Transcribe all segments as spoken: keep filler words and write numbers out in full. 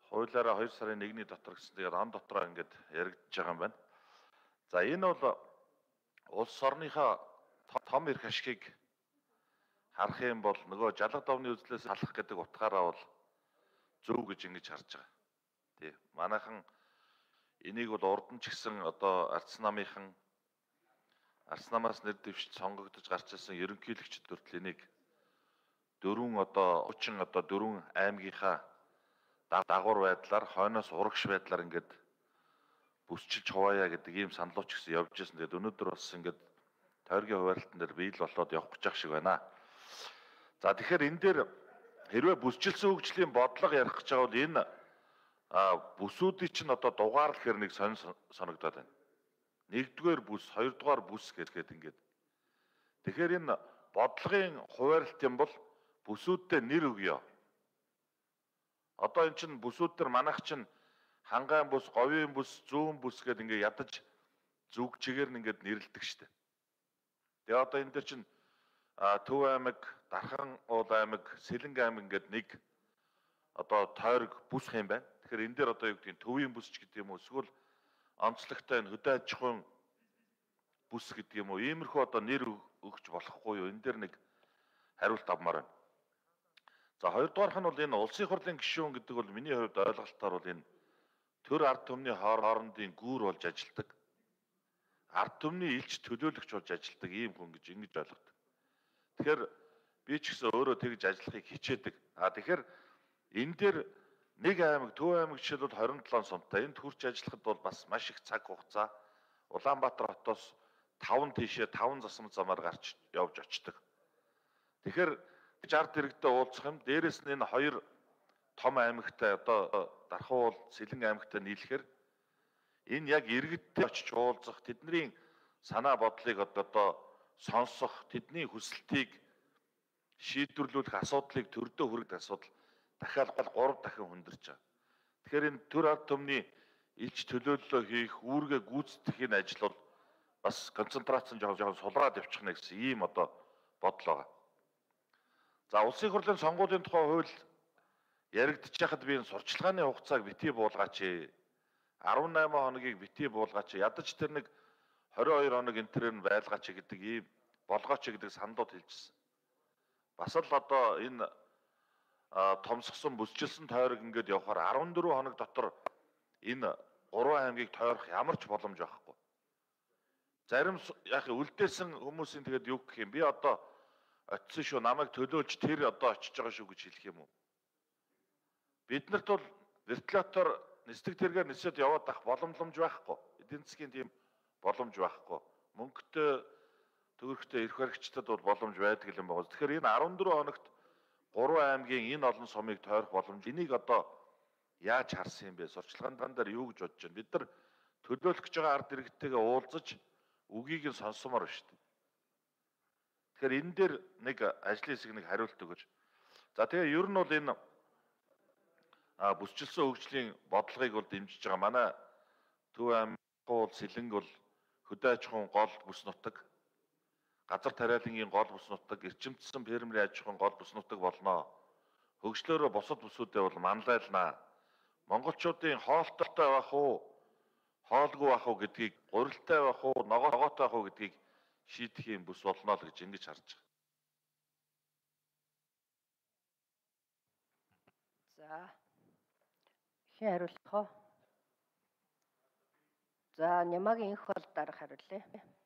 хуулиараа хоёр сарын нэгний дотор гэсэн тэгээд он дотроо ингээд яригдчихэж байгаа юм байна. За энэ бол улс орныхоо том эрх ашигыг харах юм бол нөгөө жалга довны үзлээс салах гэдэг утгаараа бол зөв гэж ингэж харж байгаа. Тий. Манайхан энийг бол урд нь ч гэсэн одоо арц намынхан арц намаас нэр дэвшиж сонгогдож гарч ирсэн ерөнхийлөгчд хүртэл энийг дөрвөн одоо хүчин одоо дөрвөн аймгийнхаа дагуур байдлаар хойноос урагш байдлаар ингээд бүсчилж хуваая гэдэг ийм саналууч гэсэн явж ирсэн. Тэгээд өнөөдөр бас ингээд тойргийн хуваарлтан дээр биел болоод явах гэж шиг байна. За тэгэхээр энэ дээр хэрвээ бүсчилсэн хөгжлийн бодлого ярих гэж байгаа бол энэ бүсүүдийн чинь одоо дугаар л хэр нэг сонь санагдаад байна. Нэгдүгээр бүс, хоёрдугаар бүс гэхэд ингээд. Тэгэхээр энэ бодлогын хуваарлт юм бол бүсүүдтэй нэр өгье. Одоо эн чинь бүсүүд төр манайх чинь хангаан бүс, говийн бүс, зүүн бүс гэдэг ингээд ядаж зүг чигээр нь ингээд нэрлэдэг штэ. Тэгээ одоо энэ дэр чинь Төв аймаг, Дархан уул аймаг, Сэлэнг аймаг ингээд нэг одоо тойрог бүс юм байна. Тэгэхээр энэ дээр одоо юу гэдэг нь төвийн бүсч гэдэг юм уу эсвэл онцлогтой энэ хөдөө аж ахуйн бүс гэдэг юм уу иймэрхүү одоо нэр өгч болохгүй юу? Энэ дээр нэг хариулт авмаар байна. За хоёрдугаарх нь бол энэ улсын хурлын гишүүн гэдэг бол миний хувьд ойлголтоор бол энэ төр ард түмний хоорондын гүүр болж ажилдаг. Ард түмний илч төлөөлөгч болж ажилдаг ийм хүн гэж ингэж ойлгодог. Тэгэхээр би ч гэсэн өөрөө тэгж ажиллахыг хичээдэг. А тэгэхээр энэ дээр нэг аймаг, Төв аймаг жишээлбэл хорин долоо сумтай энд хурж ажиллахад бол бас маш их цаг хугацаа Улаанбаатар хотоос таван тийшээ таван засам замаар гарч явж очдог. Тэгэхээр гэж ард иргэдээ уулзах юм. Дээрээс нь энэ хоёр том аймагтай одоо Дархан уул, Сэлэнг аймагтай нийлэхээр энэ яг иргэдтэй очиж уулзах, тэдний санаа бодлыг одоо сонсох, тэдний хүсэлтийг шийдвэрлүүлэх асуудлыг төрдөө хүргэх асуудал дахиад гурав дахин хүндэрч байгаа. Тэгэхээр энэ төр ард түмний илч төлөөллөө хийх, үүргээ гүйцэтгэхийн ажил бол бас концентрацийн жоохон жоохон сулраад явчих нэ гэсэн ийм одоо бодол байгаа. За улсын хурлын сонгуулийн тухай хууль яригдчих хахад би энэ сурчлагын хугацааг битгий буулгаач. арван найман хоногийг битгий буулгаач. Ядаж тэр нэг хорин хоёр хоног энэ төрөөр нь байлгаач гэдэг ийм болгооч гэдэг сандууд хэлжсэн. Бас л одоо энэ томсгсон бүсчилсэн тойрог ингээд явахаар арван дөрвөн хоног дотор энэ гурван аймгийг тойрох ямар ч боломж байхгүй. Зарим яг үлдээсэн хүмүүсийн тэгээд юу гэх юм би одоо очисон шүү намайг төлөөлж тэр одоо очиж байгаа шүү гэж хэлэх юм уу? Биднэрт бол вертолетоор нисдэг тэргээр нисээд яваад ах боломжломж байхгүй. Эдийн засгийн тийм боломж байхгүй. Мөнгөтэй төгрөгтэй эрх баригчдад бол боломж байдаг юм байна. Тэгэхээр энэ арван дөрвөн хоногт гурван аймгийн энэ олон сумыг тойрох боломж энийг одоо яаж харсан юм бэ? Сурчлагын дээр юу гэж бодож байна? Бид нар төлөөлөх гэж байгаа ард иргэдтэйгээ уулзаж үгийг нь сонсомоор байна шүү дээ. Тэгэхээр энэ дээр нэг ажлын хэсэг нэг хариулт өгөөч. За тэгээ ер нь бол энэ бүсчилсэн хөгжлийн бодлогыг бол дэмжиж байгаа. Манай Төв аймаг, Сэлэнг бол хөдөө аж ахуйн гол бүс нутаг, газар тариалангийн гол бүс нутаг, эрчимдсэн фермерийн аж ахуйн гол бүс нутаг болно. Хөгжлөөрөө бусад бүсүүдэд бол манлайлнаа. Монголчуудын хоолтойтой байх уу, хоолгүй байх уу гэдгийг, гурилтай байх уу, ногоотой байх уу гэдгийг шийдэх юм бүс болно л гэж ингэж харж байгаа. За. Хэн хариулах вэ? За, Нямагийн их бол дарга хариулъя.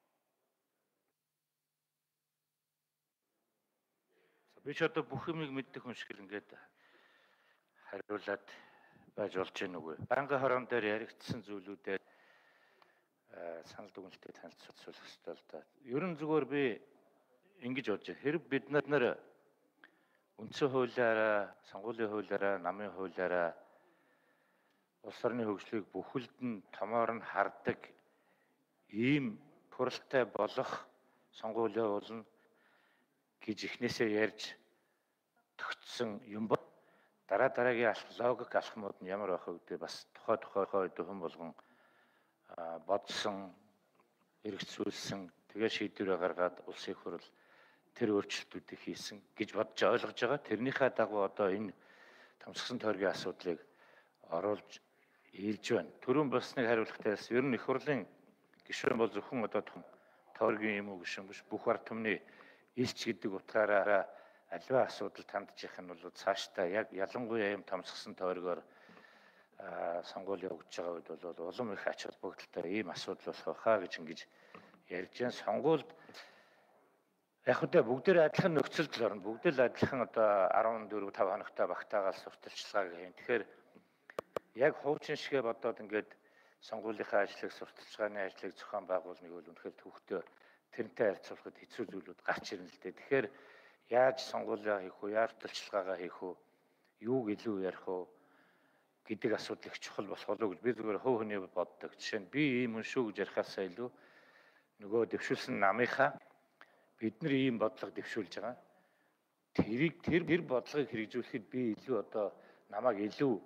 Би ч одоо бүх юмыг мэддэг хүн шиг ингээд хариулаад байж болж гин үгүй. Банкны хорон дээр яригдсан зүйлүүдээр санал дүгнэлтээ танилцуулах хэрэгтэй л да. Ерөн зүгээр би ингэж бодож байна. Хэрэг бид нар үндсэн хуулиараа, сонгуулийн хуулиараа, намын хуулиараа улс орны хөгжлийг бүхэлд нь томоор нь хардаг ийм хуралтай болох сонгуулийн болно гэж эхнээсээ ярьж тогтсон юм бол дараа дараагийн логик алхмууд нь ямар байх вэ гэдэг бас тухай тухайхоо хүн болгон бодсон, эргэцүүлсэн, тэгээ шийдвэрээ гаргаад улсын хурал тэр өөрчлөлтүүдийг хийсэн гэж бодож ойлгож байгаа. Тэрнийхээ дагуу одоо энэ томсгсон тойргийн асуудлыг оруулж ирж байна. Түрүүн болсныг хариулахдаас ер нь их хурлын гишүүн бол зөвхөн одоо тойргийн юм уу гишүүн биш, бүх ард түмний илч гэдэг утгаараа аливаа асуудал тандчих нь бол цаашдаа яг ялангуяа юм томсгсон тойргоор сонгуул явагдаж байгаа үед бол улам их ач холбогдолтой ийм асуудал болох хаа гэж ингэж ярьж байгаа. Сонгуульд яг үдэ бүгдээр адилхан нөхцөлд орно. Бүгд л адилхан одоо арван дөрөв тавь хоногтой багтаагаад сурталчилгааг хийн. Тэгэхээр яг хуучин шигэ бодоод ингээд сонгуулийнхаа ажлыг, сурталчилгааны ажлыг зохион байгуулныг бол үнэхээр төвхтөө тэрнтэй харьцуулахад хэцүү зүйлүүд гарч ирнэ л дээ. Тэгэхээр яаж сонгуулиа хийх вэ? Яаж сурталчилгаагаа хийх вэ? Юуг илүү ярих вэ гэдэг асуудал их чухал болох болов гэж би зүгээр хөв хөний боддог. Жишээ нь би ийм хүн шүү гэж ярихаасаа илүү нөгөө дэвшүүлсэн намынхаа бидний ийм бодлого дэвшүүлж байгаа. Тэрийг тэр тэр бодлогыг хэрэгжүүлэхэд би илүү одоо намайг илүү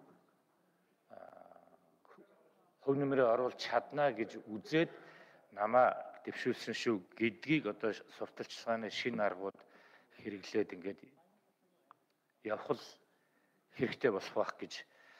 хөв нэмрээ оруулж чадна гэж үзээд намаа дэвшүүлсэн шүү гэдгийг одоо сурталчилгааны шинэ аргууд хэрэглээд ингээд явах хэрэгтэй болох байх гэж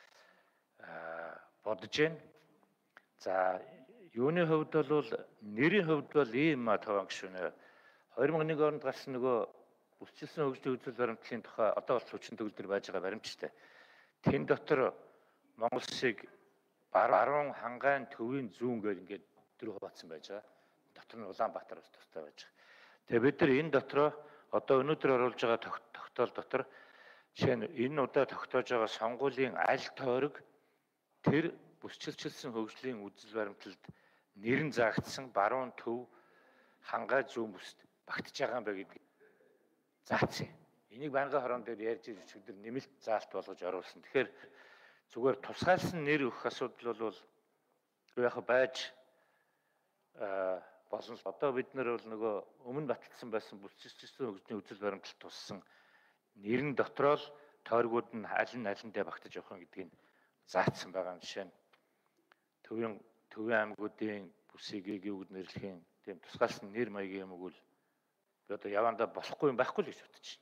бодож байна. За юуны хувьд бол нэрийн хувьд бол ийм таван гишүүнээ хоёр мянга нэг онд гарсан нөгөө бүсчилсэн хөгжлийн үзэл баримтлалын тухай одоо бол хүчин төгөлдөр байж байгаа баримтчтай. Тэн дотор Монгол шиг баруун хангаан төвийн зүүн гэж ингээд дөрөв хуваацсан байж байгаа. Дотор нь Улаанбаатар ус тустай байж байгаа. Тэгээ бид нар энэ дотроо одоо өнөөдөр оруулж байгаа тогтоол дотор жишээ нь энэ удаа тогтоож байгаа сонгуулийн аль тойрог тэр бүсчилчилсэн хөгжлийн үзэл баримтлалд нэрэн заагдсан баруун төв хангаа зүүн бүст багтж байгаа юм байна гэдэг заацсан. Энийг байнгын хорон дээр ярьж өчигдөр нэмэлт заалт болгож оруулсан. Тэгэхээр зүгээр тусгайлсан нэр өгөх асуудал бол яг байж болсон. Одоо бид нар бол нөгөө өмнө баталсан байсан бүсчилчилсэн хөгжлийн үзэл баримтлалд туссан нэрэн дотроо л тойргууд нь аль нь алиндаа багтаж явах юм гэдгийг заацсан байгаа. Жишээ нь төвийн төвийн аймагуудын бүсийг юуг нэрлэхийн тийм тусгайлсан нэр маягийн юм уу л би одоо явандаа болохгүй юм байхгүй л гэж бодож байна.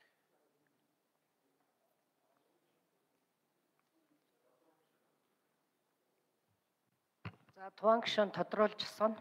За Туан гишүүн тодруулж асууна.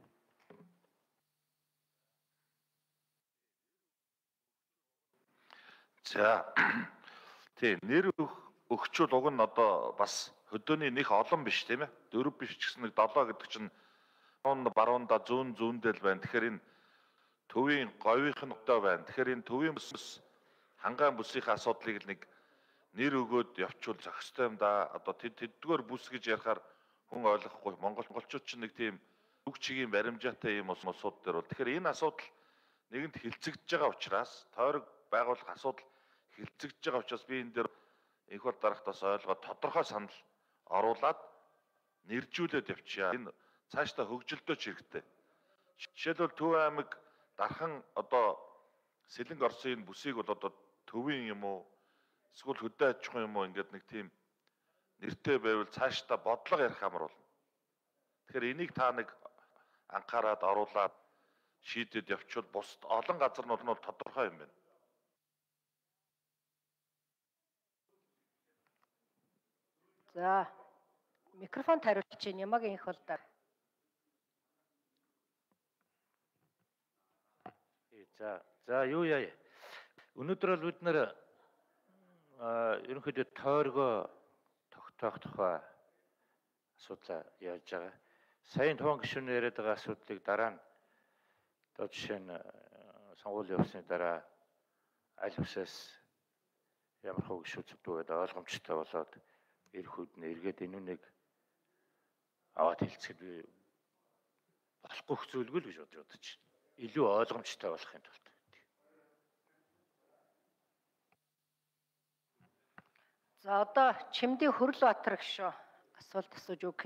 За тий нэр өгчүүл уг нь одоо бас хөдөөний нэх олон биш тийм ээ. Дөрөв биш ч гэсэн нэг долоо гэдэг чинь баруунда зүүн зүүндэл байна. Тэгэхээр энэ төвийн говийнх нь өдөө байна. Тэгэхээр энэ төвийн бүс хангаан бүсийнхээ асуудлыг л нэг нэр өгөөд явуул зохистой юм да. Одоо тэдгээр бүс гэж ярихаар хүн ойлгохгүй. Монголчууд ч нэг тийм үг чигийн баримжаатай юм улсууд дээр бол тэгэхээр энэ асуудал нэгэнд хилцэгдэж байгаа учраас тойрог байгуулах асуудал хилцэгдэж байгаа учраас би энэ дээр их бол дарахтаас ойлгоод тодорхой санал оруулаад нэржүүлээд явчихъя. Энэ цаашдаа хөгжилдөөч хэрэгтэй. Жишээлбэл Төв аймаг дархан одоо Сэлэнг Орсын бүсийг бол одоо төвийн юм уу эсвэл хөдөө аж ахуйн юм уу ингээд нэг тийм нэртэй байвал цаашдаа бодлого ярих амар болно. Тэгэхээр энийг та нэг анхаарад оруулаад шийдэд явуул бус олон газар нь бол тодорхой юм байна. За микрофон хариулж чинь Ямагийн их болдоор. За за юу яа. Өнөөдөр бол бид нэр ерөнхийдөө тойргоо тогтоох тухай асуудал яаж байгаа. Саяын Туан гишүүн яриад байгаа асуудлыг дараа нь одоо жишээ нь сонгуулийн явсны дараа аль усаас ямар хөө гишүүд зүгтгээд ойлгомжтой болоод ирэх үед нь эргээд энэ үнийг аваад хэлцэхэд би болохгүй зүйлгүй л гэж бодож бодож байна. Илүү ойлгомжтой болохын тулд. За одоо Чимдийн Хөрөлбаатар гишүү асуулт асууж үг